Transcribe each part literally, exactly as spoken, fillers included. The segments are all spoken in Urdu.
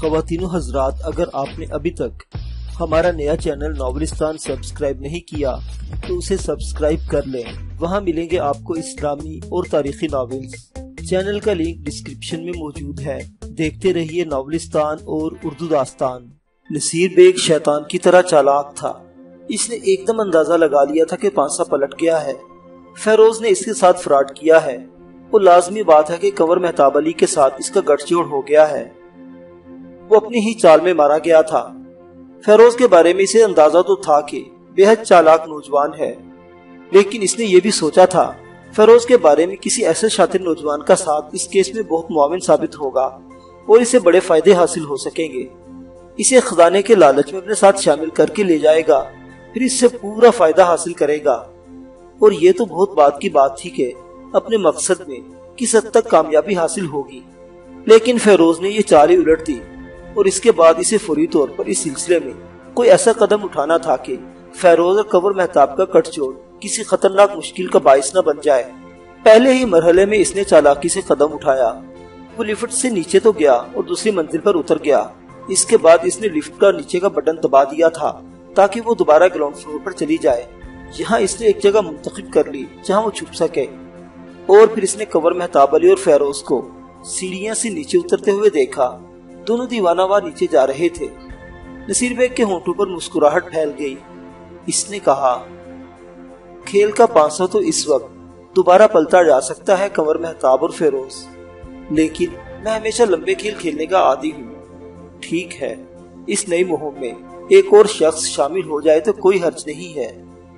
خواتین و حضرات، اگر آپ نے ابھی تک ہمارا نیا چینل ناولستان سبسکرائب نہیں کیا تو اسے سبسکرائب کر لیں۔ وہاں ملیں گے آپ کو اسلامی اور تاریخی ناولز۔ چینل کا لنک ڈسکرپشن میں موجود ہے۔ دیکھتے رہیے ناولستان اور اردو داستان۔ نصیر بیگ شیطان کی طرح چالاک تھا۔ اس نے ایک دم اندازہ لگا لیا تھا کہ پانسا پلٹ گیا ہے۔ فیروز نے اس کے ساتھ فراڈ کیا ہے۔ وہ لازمی بات ہے کہ کنور مہتاب علی کے ساتھ اس کا گٹھ جوڑ ہو گیا ہے۔ وہ اپنی ہی چال میں مارا گیا تھا۔ فیروز کے بارے میں اسے اندازہ تو تھا کہ بے حد چالاک نوجوان ہے، لیکن اس نے یہ بھی سوچا تھا فیروز کے بارے میں کسی ایسے شاطر نوجوان کا ساتھ اس کیس میں بہت معاون ثابت ہوگا اور اسے بڑے فائدے حاصل ہو سکیں گے۔ اسے خزانے کے لالچ میں اپنے ساتھ شامل کر کے لے جائے گا، پھر اس سے پورا فائدہ حاصل کرے گا۔ اور یہ تو بہت بات کی بات تھی کہ اپنے مقصد میں کس حد تک کامیابی حاصل ہوگی، لیکن فیروز نے یہ چال ہی الٹ دی اور اس کے بعد اسے فوری طور پر اس سلسلے میں کوئی ایسا قدم اٹھانا تھا کہ فیروز اور کنور مہتاب کا گٹھ جوڑ کسی خطرناک مشکل کا باعث نہ بن جائے۔ پہلے ہی مرحلے میں اس نے چالاکی سے قدم اٹھایا۔ وہ لفٹ سے نیچے تو گیا اور دوسری منزل پر اتر گیا۔ اس کے بعد اس نے لفٹ کا نیچے کا بٹن دبا دیا تھا تاکہ وہ دوبارہ گراؤنڈ فلور پر چلی جائے۔ یہاں اس نے ایک جگہ منتخب کر لی جہاں وہ چھپ سکے، اور پھر اس نے کنور مہتاب علی اور فیروز کو سیڑھیاں سے نیچے اترتے ہوئے دیکھا۔ دونوں دیوانہ وار نیچے جا رہے تھے۔ نصیر بیگ کے ہونٹوں پر مسکراہٹ پھیل گئی۔ اس نے کہا، کھیل کا پانسا تو اس وقت دوبارہ پلتا جا سکتا ہے کنور مہتاب اور فیروز، لیکن میں ہمیشہ لمبے کھیل کھیلنے کا عادی ہوں۔ ٹھیک ہے، اس نئی مہم میں ایک اور شخص شامل ہو جائے تو کوئی حرج نہیں ہے۔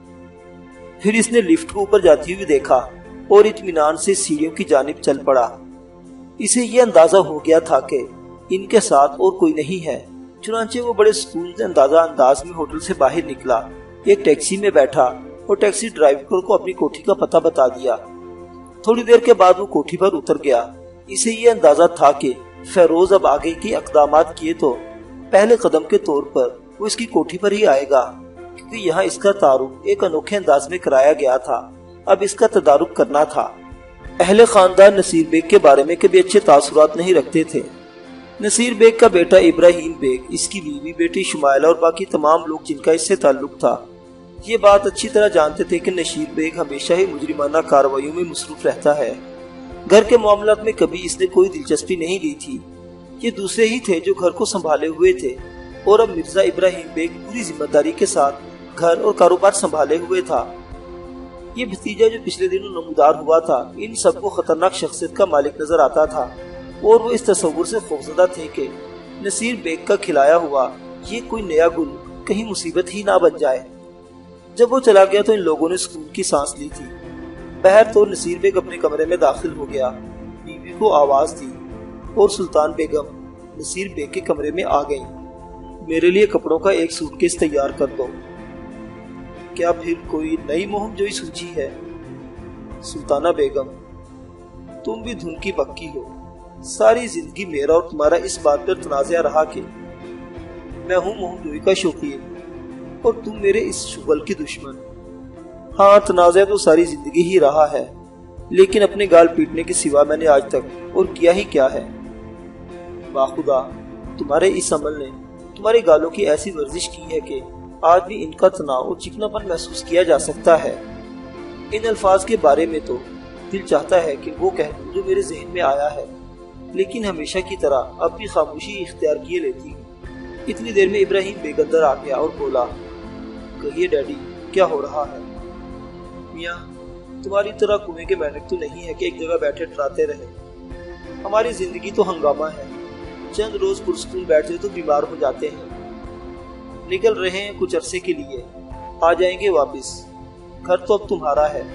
پھر اس نے لفٹ کو اوپر جاتی ہوئی دیکھا اور اطمینان سے سیڑھیوں کی جانب چل پڑا۔ اسے یہ اندازہ ہو گیا تھا کہ ان کے ساتھ اور کوئی نہیں ہے، چنانچہ وہ بڑے سکون سے اندازہ انداز میں ہوٹل سے باہر نکلا، ایک ٹیکسی میں بیٹھا اور ٹیکسی ڈرائیور کو اپنی کوٹھی کا پتہ بتا دیا۔ تھوڑی دیر کے بعد وہ کوٹھی پر اتر گیا۔ اسے یہ اندازہ تھا کہ فیروز اب آگے کے اقدامات کیے تو پہلے قدم کے طور پر وہ اس کی کوٹھی پر ہی آئے گا، کیونکہ یہاں اس کا تعارف ایک انوکھے انداز میں کرایا گیا تھا۔ اب اس کا تدارک کرنا تھا۔ اہل خاندان نصیر بیگ کے بارے میں کبھی اچھے تاثرات نہیں رکھتے تھے۔ نصیر بیگ کا بیٹا ابراہیم بیگ، اس کی بیوی بیٹی شمائلہ اور باقی تمام لوگ جن کا اس سے تعلق تھا یہ بات اچھی طرح جانتے تھے کہ نصیر بیگ ہمیشہ ہی مجرمانہ کارروائیوں میں مصروف رہتا ہے۔ گھر کے معاملات میں کبھی اس نے کوئی دلچسپی نہیں لی تھی۔ یہ دوسرے ہی تھے جو گھر کو سنبھالے ہوئے تھے، اور اب مرزا ابراہیم بیگ پوری ذمہ داری کے ساتھ گھر اور کاروبار سنبھالے ہوئے تھا۔ یہ بھتیجا جو پچھلے دنوں نمودار ہوا تھا ان سب کو خطرناک شخصیت کا مالک نظر آتا تھا، اور وہ اس تصور سے خوفزدہ تھے کہ نصیر بیگ کا کھلایا ہوا یہ کوئی نیا گل کہیں مصیبت ہی نہ بن جائے۔ جب وہ چلا گیا تو ان لوگوں نے سکون کی سانس لی تھی۔ بہر تو نصیر بیگ اپنے کمرے میں داخل ہو گیا، بیوی کو آواز دی اور سلطان بیگم نصیر بیگ کے کمرے میں آ گئیں۔ میرے لیے کپڑوں کا ایک سوٹ کیس تیار کر دو۔ کیا پھر کوئی نئی مہم جوئی سوچی ہے؟ سلطانہ بیگم، تم بھی دھن کی پکی ہو۔ ساری زندگی میرا اور تمہارا اس بات پر تنازع رہا کہ میں ہوں مہم جوئی کا شوقین اور تم میرے اس شغل کی دشمن۔ ہاں، تنازع تو ساری زندگی ہی رہا ہے، لیکن اپنے گال پیٹنے کے سوا میں نے آج تک اور کیا ہی کیا ہے۔ باخدا، تمہارے اس عمل نے تمہارے گالوں کی ایسی ورزش کی ہے کہ آج بھی ان کا تناؤ اور چکناپن محسوس کیا جا سکتا ہے۔ ان الفاظ کے بارے میں تو دل چاہتا ہے کہ وہ کہہ دوں جو میرے ذہن میں آیا ہے، لیکن ہمیشہ کی طرح اب بھی خاموشی اختیار کیے لیتی ہوں۔ اتنی دیر میں ابراہیم بیگ اندر آ گیا اور بولا، کہیے ڈیڈی، کیا ہو رہا ہے؟ میاں، تمہاری طرح کنویں کے مینک تو نہیں ہے کہ ایک جگہ بیٹھے ٹراتے رہے۔ ہماری زندگی تو ہنگامہ ہے، چند روز پرسکون بیٹھے تو بیمار ہو جاتے ہیں۔ نکل رہے ہیں کچھ عرصے کے لیے، آ جائیں گے واپس۔ گھر تو اب تمہارا ہے۔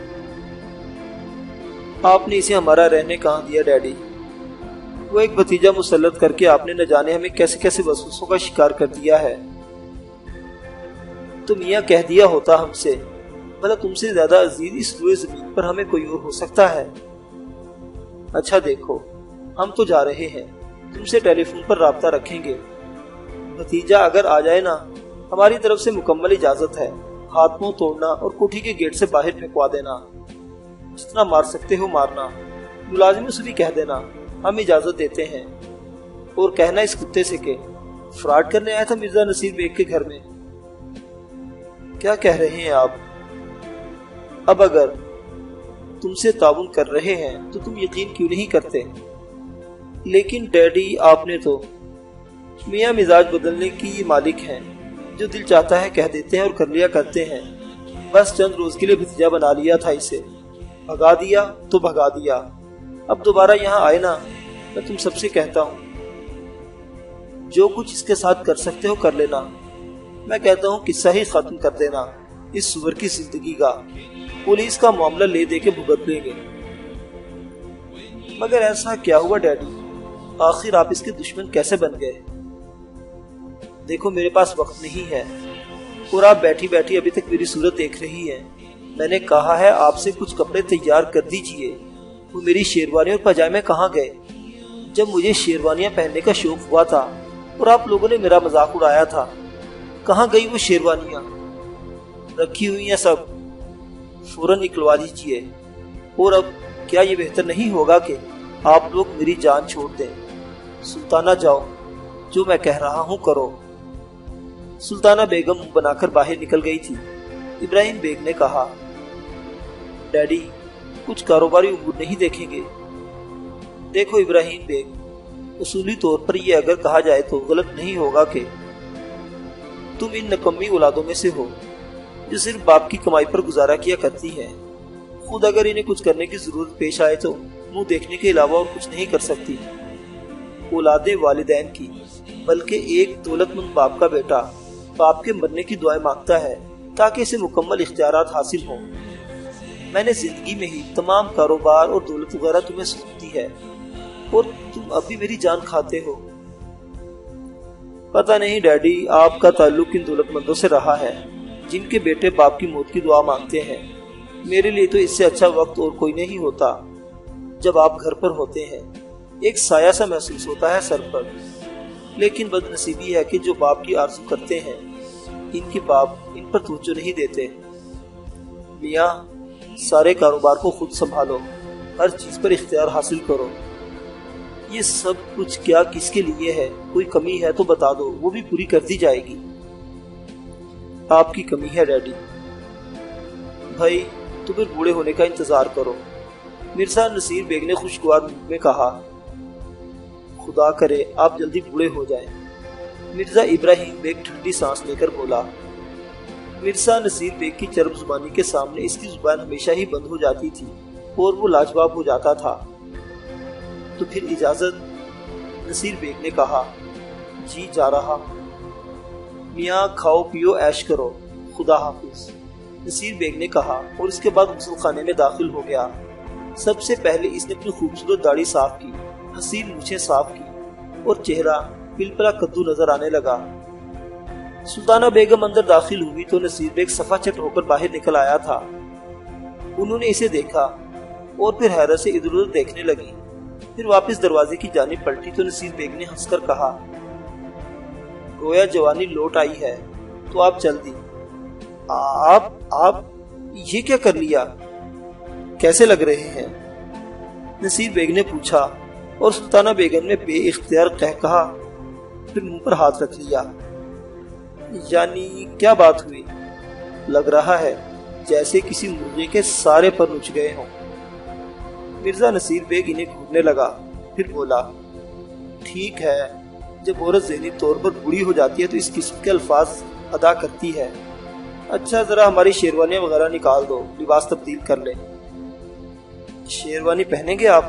آپ نے اسے ہمارا رہنے کہاں دیا ڈیڈی؟ وہ ایک بھتیجا مسلط کر کے آپ نے نہ جانے ہمیں کیسے کیسے وسوسوں کا شکار کر دیا ہے۔ تو میاں کہہ دیا ہوتا ہم سے، بھلا تم سے زیادہ عزیز اس روئے زمین پر ہمیں کوئی اور ہو سکتا ہے؟ اچھا دیکھو، ہم تو جا رہے ہیں، تم سے ٹیلی فون پر رابطہ رکھیں گے۔ بھتیجا اگر آ جائے نا، ہماری طرف سے مکمل اجازت ہے۔ ہاتھ منہ توڑنا اور کوٹھی کے گیٹ سے باہر پھینکوا دینا، جتنا مار سکتے ہو مارنا۔ ملازموں سے بھی کہہ دینا ہم اجازت دیتے ہیں۔ اور کہنا اس کتے سے کہ فراڈ کرنے آیا تھا مرزا نصیر بیگ کے گھر میں۔ کیا کہہ رہے ہیں آپ؟ اب اگر تم سے تعاون کر رہے ہیں تو تم یقین کیوں نہیں کرتے؟ لیکن ڈیڈی آپ نے تو میاں مزاج بدلنے کی یہ مالک ہیں، جو دل چاہتا ہے کہہ دیتے ہیں اور کر لیا کرتے ہیں۔ بس چند روز کے لیے بھتیجا بنا لیا تھا اسے، بھگا دیا تو بھگا دیا۔ اب دوبارہ یہاں آئے نا، میں تم سب سے کہتا ہوں جو کچھ اس کے ساتھ کر سکتے ہو کر لینا۔ میں کہتا ہوں قصہ ہی ختم کر دینا اس سور کی زندگی کا، پولیس کا معاملہ لے دے کے بھگت لیں گے۔ مگر ایسا کیا ہوا ڈیڈی؟ آخر آپ اس کے دشمن کیسے بن گئے؟ دیکھو میرے پاس وقت نہیں ہے، اور آپ بیٹھی بیٹھی ابھی تک میری صورت دیکھ رہی ہیں۔ میں نے کہا ہے آپ سے کچھ کپڑے تیار کر دیجئے۔ وہ میری شیروانی اور پاجامے کہاں گئے؟ جب مجھے شیروانیاں پہننے کا شوق ہوا تھا اور آپ لوگوں نے میرا مذاق اڑایا تھا، کہاں گئی وہ شیروانیاں؟ رکھی ہوئی ہیں سب، فوراً نکلوا دیجئے۔ اور اب کیا یہ بہتر نہیں ہوگا کہ آپ لوگ میری جان چھوڑ دیں؟ سلطانہ جاؤ، جو میں کہہ رہا ہوں کرو۔ سلطانہ بیگم منہ بنا کر باہر نکل گئی تھی۔ ابراہیم بیگ نے کہا، ڈیڈی کچھ کاروباری امور نہیں دیکھیں گے؟ دیکھو ابراہیم بیگ، اصولی طور پر یہ اگر کہا جائے تو غلط نہیں ہوگا کہ تم ان نکمی اولادوں میں سے ہو جو صرف باپ کی کمائی پر گزارا کیا کرتی ہے۔ خود اگر انہیں کچھ کرنے کی ضرورت پیش آئے تو منہ دیکھنے کے علاوہ اور کچھ نہیں کر سکتی۔ اولاد والدین کی، بلکہ ایک دولت مند باپ کا بیٹا باپ کے مرنے کی دعائیں مانگتا ہے تاکہ اسے مکمل اختیارات حاصل ہوں۔ میں نے زندگی میں ہی تمام کاروبار اور دولت وغیرہ تمہیں سونپ دی ہے، اور تم اب بھی میری جان کھاتے ہو۔ پتہ نہیں ڈیڈی، آپ کا تعلق ان دولت مندوں سے رہا ہے جن کے بیٹے باپ کی موت کی دعا مانگتے ہیں۔ میرے لیے تو اس سے اچھا وقت اور کوئی نہیں ہوتا جب آپ گھر پر ہوتے ہیں۔ ایک سایہ سا محسوس ہوتا ہے سر پر، لیکن بد نصیبی ہے کہ جو باپ کی آرزو کرتے ہیں ان کے باپ ان پر توجہ نہیں دیتے۔ میاں، سارے کاروبار کو خود سنبھالو، ہر چیز پر اختیار حاصل کرو۔ یہ سب کچھ کیا کس کے لیے ہے؟ کوئی کمی ہے تو بتا دو، وہ بھی پوری کر دی جائے گی۔ آپ کی کمی ہے ڈیڈی۔ بھائی تو پھر بوڑھے ہونے کا انتظار کرو، مرزا نصیر بیگ نے خوشگوار موڈ میں کہا۔ خدا کرے آپ جلدی بوڑھے ہو جائیں۔ مرزا ابراہیم بیگ ٹھنڈی سانس لے کر بولا۔ مرزا نصیر بیگ کی چرب زبانی کے سامنے اس کی زبان ہمیشہ ہی بند ہو جاتی تھی اور وہ لاجواب ہو جاتا تھا۔ تو پھر اجازت؟ نصیر بیگ نے کہا۔ جی جا رہا۔ میاں کھاؤ پیو عیش کرو، خدا حافظ، نصیر بیگ نے کہا اور اس کے بعد غسل خانے میں داخل ہو گیا۔ سب سے پہلے اس نے اپنی خوبصورت داڑھی صاف کی، حسین مونچھیں صاف کی اور چہرہ پلپلا کدو نظر آنے لگا۔ سلطانہ بیگم اندر داخل ہوئی تو نصیر بیگ صفا چٹ ہو کر باہر نکل آیا تھا۔ انہوں نے اسے دیکھا اور پھر حیرت سے ادھر ادھر دیکھنے لگی، پھر واپس دروازے کی جانب پلٹی تو نصیر بیگ نے ہنس کر کہا، گویا جوانی لوٹ آئی ہے تو آپ چل دی۔ آپ آپ یہ کیا کر لیا؟ کیسے لگ رہے ہیں؟ نصیر بیگ نے پوچھا اور سلطانہ بیگم نے بے اختیار کہہ کہا، پھر منہ پر ہاتھ رکھ لیا۔ یعنی کیا بات ہوئی؟ لگ رہا ہے جیسے کسی مرغے کے سارے پر نچ گئے ہوں۔ مرزا نصیر بیگ انہیں گھورنے لگا، پھر بولا، ٹھیک ہے، جب عورت ذہنی طور پر بوڑھی ہو جاتی ہے تو اس قسم کے الفاظ ادا کرتی ہے۔ اچھا ذرا ہماری شیروانیاں وغیرہ نکال دو، لباس تبدیل کر لیں۔ شیروانی پہنیں گے آپ؟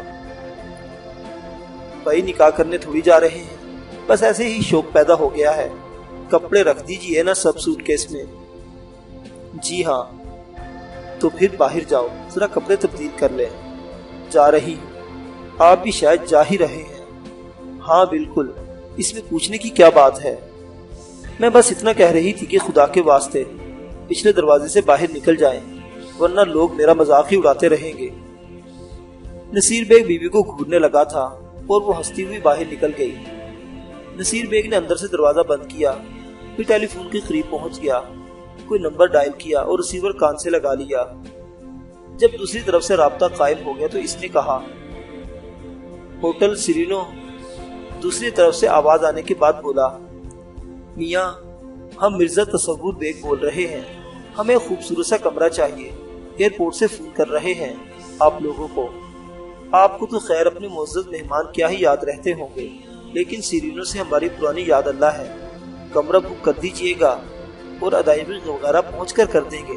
بھائی نکاح کرنے تھوڑی جا رہے ہیں، بس ایسے ہی شوق پیدا ہو گیا ہے۔ کپڑے رکھ دیجئے نا سب سوٹ کیس میں۔ جی ہاں۔ تو پھر باہر جاؤ، ذرا کپڑے تبدیل کر لیں۔ جا رہی ہوں۔ آپ بھی شاید جا ہی رہے ہیں۔ ہاں بالکل، اس میں پوچھنے کی کیا بات ہے؟ میں بس اتنا کہہ رہی تھی کہ خدا کے واسطے پچھلے دروازے سے باہر نکل جائیں، ورنہ لوگ میرا مذاق ہی اڑاتے رہیں گے۔ نصیر بیگ بیوی کو گھورنے لگا تھا اور وہ ہنستی ہوئی باہر نکل گئی۔ نصیر بیگ نے اندر سے دروازہ بند کیا، پھر ٹیلی فون کے قریب پہنچ گیا، کوئی نمبر ڈائل کیا اور ریسیور کان سے لگا لیا۔ جب دوسری طرف سے رابطہ قائم ہو گیا تو اس نے کہا، ہوٹل سیرینو؟ दूसरी तरफ से आवाज आने के बाद बोला, मियाँ, हम मिर्जा तसव्वुर बेग बोल रहे हैं, हमें खूबसूरत सा कमरा चाहिए, एयरपोर्ट से फोन कर रहे हैं आप लोगों को। आपको तो खैर अपने मुअज़्ज़ज़ मेहमान क्या ही याद रहते होंगे, लेकिन सीरीनों से हमारी पुरानी याद अल्लाह है। कमरा बुक कर दीजिएगा और अदायगी वगैरह पहुँच कर कर देंगे।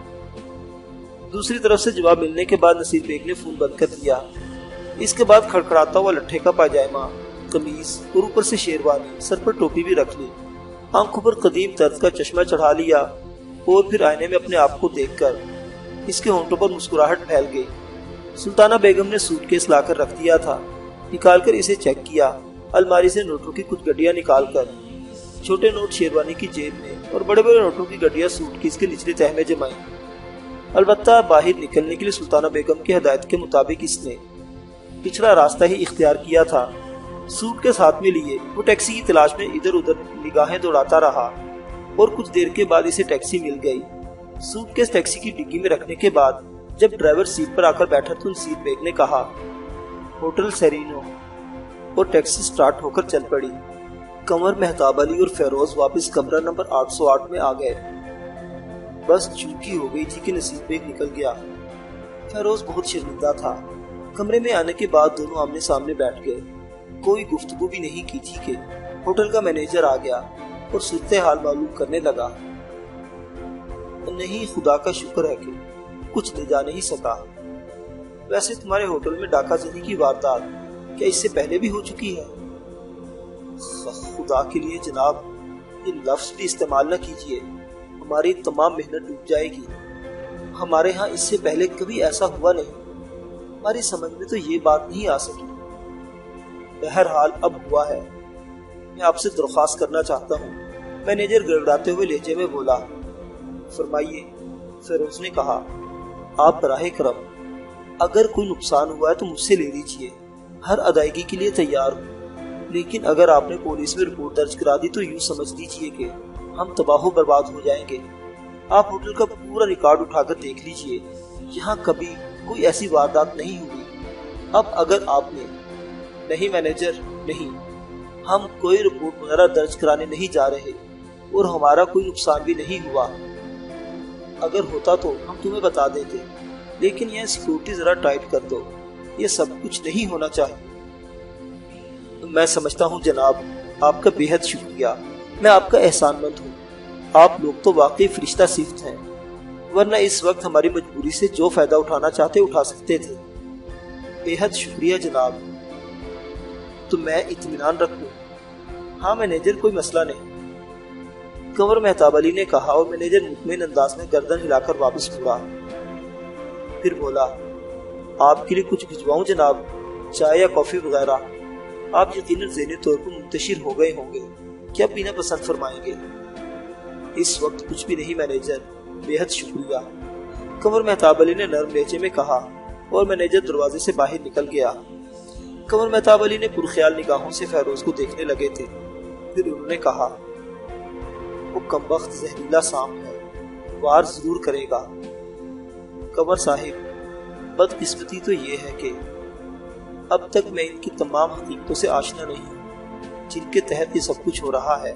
दूसरी तरफ से जवाब मिलने के बाद नसीर बेग ने फोन बंद कर दिया। इसके बाद खड़खड़ाता हुआ लट्ठे का पायजामा, कमीज और ऊपर से शेरवानी, सर पर टोपी भी रख ली, आंखों पर कदीम दर्द का चश्मा चढ़ा लिया और फिर आईने में अपने आप को देखकर इसके होंठों पर मुस्कुराहट फैल गई। सुल्ताना बेगम ने सूटकेस लाकर रख दिया था। निकालकर इसे चेक किया। अलमारी से नोटों की कुछ गड्डियां निकालकर छोटे नोट शेरवानी की जेब में और बड़े बड़े नोटों की गड्डियां सूटकेस के निचले तह में जमाई। अलबत्ता बाहर निकलने के लिए सुल्ताना बेगम की हिदायत के मुताबिक इसने पिछला रास्ता ही इख्तियार किया था। सूटकेस हाथ में लिए वो टैक्सी की तलाश में इधर उधर निगाहें दौड़ाता रहा और कुछ देर के बाद इसे टैक्सी मिल गई। सूटकेस टैक्सी की डिग्गी में रखने के बाद जब ड्राइवर सीट पर आकर बैठा तो नसीर बेग ने कहा, होटल सेरीनो, और टैक्सी स्टार्ट होकर चल पड़ी। कंवर, मेहताब अली और फेरोज वापस कमरा नंबर आठ सौ आठ में आ गए। बस चूकी हो गई थी कि नसीर बेग निकल गया। फेरोज बहुत शर्मिंदा था। कमरे में आने के बाद दोनों आमने सामने बैठ गए। कोई गुफ्तगू भी नहीं की थी कि होटल का मैनेजर आ गया और सूरत हाल मालूम करने लगा। नहीं, खुदा का शुक्र है कि कुछ ले जा नहीं सका। वैसे तुम्हारे होटल में डाका जनी की वारदात क्या इससे पहले भी हो चुकी है? खुदा के लिए जनाब, ये लफ्ज भी इस्तेमाल न कीजिए, हमारी तमाम मेहनत डूब जाएगी। हमारे यहाँ इससे पहले कभी ऐसा हुआ नहीं। हमारी समझ में तो ये बात नहीं आ सकी। बहरहाल अब हुआ है। मैं आपसे दरख्वास्त करना चाहता हूँ। मैनेजर गड़गड़ाते हुए लहजे में बोला। फरमाइए, फेरोज ने कहा। आप बराहे करम अगर कोई नुकसान हुआ है तो मुझसे ले लीजिए, हर अदायगी के लिए तैयार हूँ। लेकिन अगर आपने पुलिस में रिपोर्ट दर्ज करा दी तो यूँ समझ लीजिए कि हम तबाह बर्बाद हो जाएंगे। आप होटल का पूरा रिकॉर्ड उठाकर देख लीजिए, यहाँ कभी कोई ऐसी वारदात नहीं हुई। अब अगर आपने नहीं मैनेजर, नहीं, हम कोई रिपोर्ट वगैरह दर्ज कराने नहीं जा रहे और हमारा कोई नुकसान भी नहीं हुआ। अगर होता तो हम तुम्हें बता देते, लेकिन यह सिक्योरिटी जरा टाइट कर दो, ये सब कुछ नहीं होना चाहिए। मैं समझता हूँ जनाब, आपका बेहद शुक्रिया, मैं आपका एहसानमंद हूँ। आप लोग तो वाकई फरिश्ता सिफ्त हैं, वरना इस वक्त हमारी मजबूरी से जो फायदा उठाना चाहते उठा सकते थे। बेहद शुक्रिया जनाब। तो मैं इत्मीनान रखूं? हाँ मैनेजर, कोई मसला नहीं, कंवर मेहताब अली ने कहा और मैनेजर मुतमईन अंदाज में गर्दन हिलाकर वापस मुड़ा। फिर बोला, आपके लिए कुछ भिजवाऊं जनाब, चाय या कॉफी वगैरह? आप यकीनन ज़हनी तौर पर मुंतशिर हो गए होंगे, क्या पीना पसंद फरमाएंगे? इस वक्त कुछ भी नहीं मैनेजर, बेहद शुक्रिया, कंवर मेहताब अली ने नर्म लहजे में कहा और मैनेजर दरवाजे से बाहर निकल गया। कंवर मेहताब अली ने पुरख्याल निगाहों से फेरोज को देखने लगे थे। फिर उन्होंने कहा, वो कमबख्त जहरीला सांप है, वार जरूर करेगा। कंवर साहिब, बदकिस्मती तो ये है कि अब तक मैं इनकी तमाम हकीकतों से आशना नहीं हूँ जिनके तहत ये सब कुछ हो रहा है।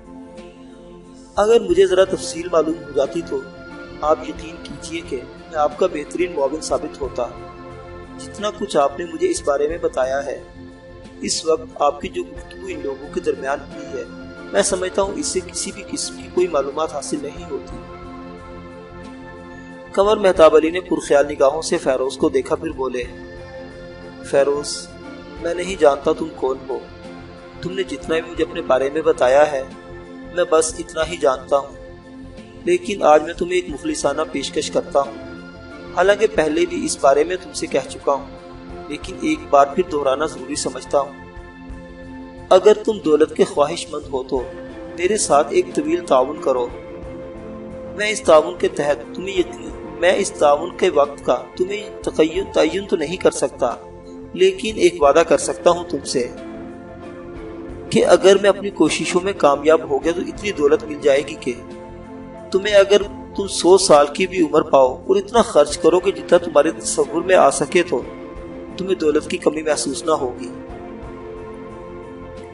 अगर मुझे जरा तफसील मालूम हो जाती तो आप यकीन कीजिए कि मैं आपका बेहतरीन मुआविन साबित होता। जितना कुछ आपने मुझे इस बारे में बताया है, इस वक्त आपकी जो गुफ्तगू इन लोगों के दरमियान हुई है, मैं समझता हूँ इससे किसी भी किस्म की कोई मालूमात हासिल नहीं होती। कंवर मेहताब अली ने पुरख्याल निगाहों से फेरोज को देखा, फिर बोले, फेरोज, मैं नहीं जानता तुम कौन हो। तुमने जितना भी मुझे अपने बारे में बताया है, मैं बस इतना ही जानता हूँ। लेकिन आज मैं तुम्हें एक मुखलिसाना पेशकश करता हूँ। हालांकि पहले भी इस बारे में तुमसे कह चुका हूँ, लेकिन एक बार फिर दोहराना जरूरी समझता हूँ। अगर तुम दौलत के ख्वाहिशमंद हो तो मेरे साथ एक तवील ताउन करो। मैं इस ताउन के तहत तुम्हें यकीन मैं इस ताउन के वक्त का तुम्हें तकय्युन तय्युन तो नहीं कर सकता, लेकिन एक वादा कर सकता हूँ तुमसे कि अगर मैं अपनी कोशिशों में कामयाब हो गया तो इतनी दौलत मिल जाएगी कि तुम्हें, अगर तुम सौ साल की भी उम्र पाओ और इतना खर्च करो कि जितना तुम्हारे तसव्वुर में आ सके, तो तुम्हें दौलत की कमी महसूस ना होगी।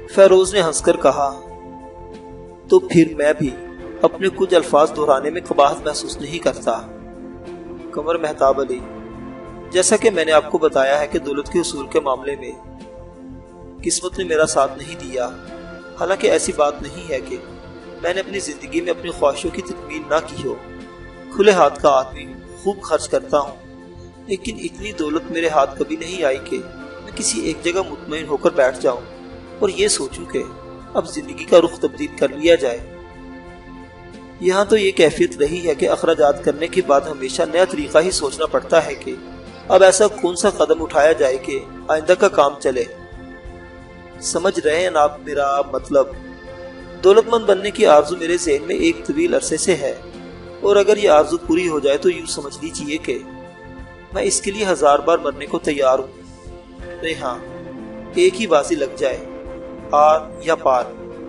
فیروز نے ہنس کر کہا، تو پھر میں بھی اپنے کچھ الفاظ دہرانے میں قباحت محسوس نہیں کرتا۔ قمر مہتاب علی: جیسا کہ میں نے آپ کو بتایا ہے کہ دولت کے حصول کے معاملے میں قسمت نے میرا ساتھ نہیں دیا۔ حالانکہ ایسی بات نہیں ہے کہ میں نے اپنی زندگی میں اپنی خواہشوں کی تکمیل نہ کی ہو۔ کھلے ہاتھ کا آدمی ہوں، خوب خرچ کرتا ہوں، لیکن اتنی دولت میرے ہاتھ کبھی نہیں آئی کہ میں کسی ایک جگہ مطمئن ہو کر بیٹھ جاؤں اور یہ سوچوں کہ اب زندگی کا رخ تبدیل کر لیا جائے۔ یہاں تو یہ کیفیت رہی ہے کہ اخراجات کرنے کے بعد ہمیشہ نیا طریقہ ہی سوچنا پڑتا ہے کہ اب ایسا کون سا قدم اٹھایا جائے کہ آئندہ کا کام چلے۔ سمجھ رہے ہیں آپ میرا مطلب؟ دولت مند بننے کی آرزو میرے ذہن میں ایک طویل عرصے سے ہے، اور اگر یہ آرزو پوری ہو جائے تو یوں سمجھ لیجیے کہ میں اس کے لیے ہزار بار مرنے کو تیار ہوں۔ نہیں ہاں، ایک ہی بازی لگ جائے، آر یا پار۔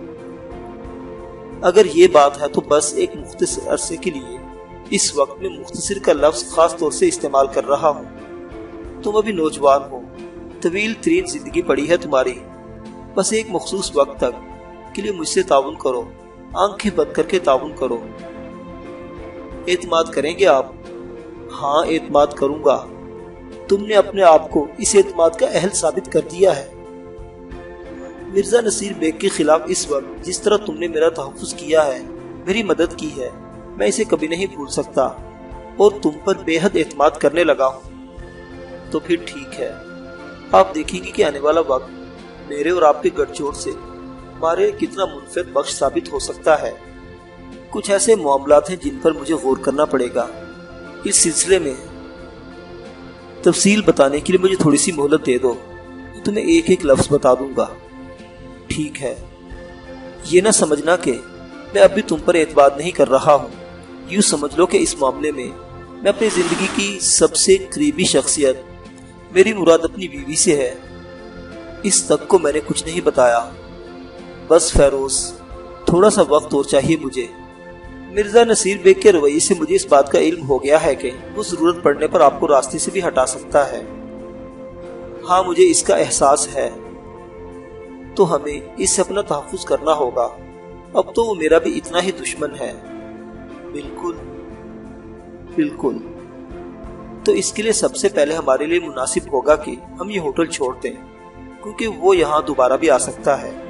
اگر یہ بات ہے تو بس ایک مختصر عرصے کے لیے اس وقت میں مختصر کا لفظ خاص طور سے استعمال کر رہا ہوں۔ تم ابھی نوجوان ہو، طویل ترین زندگی پڑی ہے تمہاری، بس ایک مخصوص وقت تک کے لیے مجھ سے تعاون کرو، آنکھیں بند کر کے تعاون کرو۔ اعتماد کریں گے آپ؟ ہاں اعتماد کروں گا۔ تم نے اپنے آپ کو اس اعتماد کا اہل ثابت کر دیا ہے۔ مرزا نصیر بیگ کے خلاف اس وقت جس طرح تم نے میرا تحفظ کیا ہے، میری مدد کی ہے، میں اسے کبھی نہیں بھول سکتا، اور تم پر بے حد اعتماد کرنے لگا ہوں۔ تو پھر ٹھیک ہے، آپ دیکھیں گے کہ آنے والا وقت میرے اور آپ کے گٹھ جوڑ سے ہمارے کتنا منفعت بخش ثابت ہو سکتا ہے۔ کچھ ایسے معاملات ہیں جن پر مجھے غور کرنا پڑے گا۔ اس سلسلے میں تفصیل بتانے کے لیے مجھے تھوڑی سی مہلت دے دو، تمہیں ایک ایک لفظ بتا دوں گا۔ ٹھیک ہے، یہ نہ سمجھنا کہ میں اب بھی تم پر اعتماد نہیں کر رہا ہوں۔ یوں سمجھ لو کہ اس معاملے میں میں اپنی زندگی کی سب سے قریبی شخصیت، میری مراد اپنی بیوی سے ہے۔ اس تک کو میں نے کچھ نہیں بتایا۔ بس فیروز، تھوڑا سا وقت اور چاہیے مجھے۔ مرزا نصیر بیگ کے رویے سے مجھے اس بات کا علم ہو گیا ہے کہ وہ ضرورت پڑنے پر آپ کو راستے سے بھی ہٹا سکتا ہے۔ ہاں مجھے اس کا احساس ہے۔ تو ہمیں اس سے اپنا تحفظ کرنا ہوگا۔ اب تو وہ میرا بھی اتنا ہی دشمن ہے۔ بالکل بالکل تو اس کے لیے سب سے پہلے ہمارے لیے مناسب ہوگا کہ ہم یہ ہوٹل چھوڑ دیں، کیونکہ وہ یہاں دوبارہ بھی آ سکتا ہے۔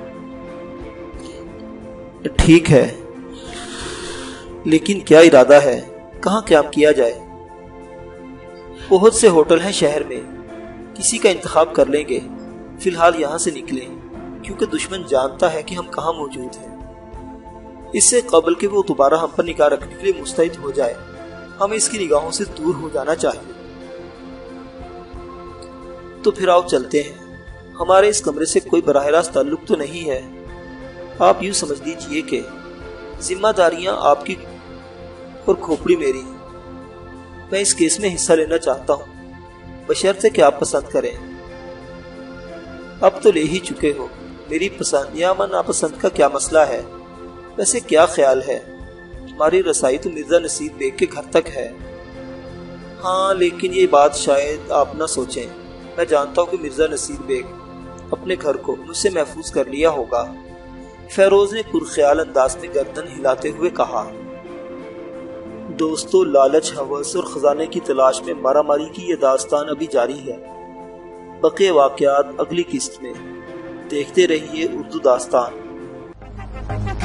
ٹھیک ہے، لیکن کیا ارادہ ہے؟ کہاں قیام کیا جائے؟ بہت سے ہوٹل ہیں شہر میں، کسی کا انتخاب کر لیں گے۔ فی الحال یہاں سے نکلیں، کیونکہ دشمن جانتا ہے کہ ہم کہاں موجود ہیں۔ اس سے قبل کہ وہ دوبارہ ہم پر نگاہ رکھنے کے لیے مستعد ہو جائے، ہمیں اس کی نگاہوں سے دور ہو جانا چاہیے۔ تو پھر آؤ چلتے ہیں۔ ہمارے اس کمرے سے کوئی براہ راست تعلق تو نہیں ہے۔ آپ یوں سمجھ لیجئے کہ ذمہ داریاں آپ کی اور کھوپڑی میری۔ میں اس کیس میں حصہ لینا چاہتا ہوں، بشرطے کہ آپ پسند کریں۔ اب تو لے ہی چکے ہو، میری پسند یا ناپسند کا کیا مسئلہ ہے؟ ویسے کیا خیال ہے، ہماری رسائی تو مرزا نصیر بیگ کے گھر تک ہے۔ ہاں لیکن یہ بات شاید آپ نہ سوچیں، میں جانتا ہوں کہ مرزا نصیر بیگ اپنے گھر کو مجھ سے محفوظ کر لیا ہوگا۔ فیروز نے پرخیال انداز میں گردن ہلاتے ہوئے کہا۔ دوستو، لالچ، ہوس اور خزانے کی تلاش میں مارا ماری کی یہ داستان ابھی جاری ہے۔ بقیہ واقعات اگلی قسط میں۔ دیکھتے رہیے اردو داستان۔